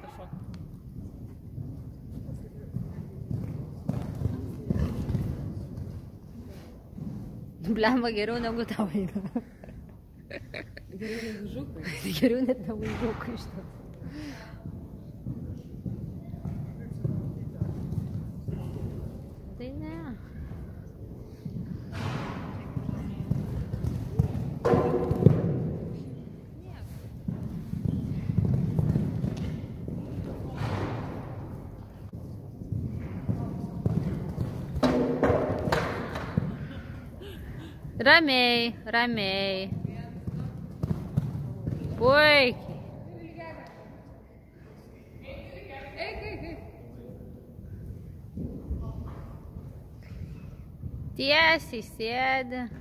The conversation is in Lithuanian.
așa. Blemba, geriau negu tavo eina. Geriau negu žukai. Geriau net negu žukai iš to. Tai ne. Ramiai, ramiai. Puikiai. Tiesiai sėdi.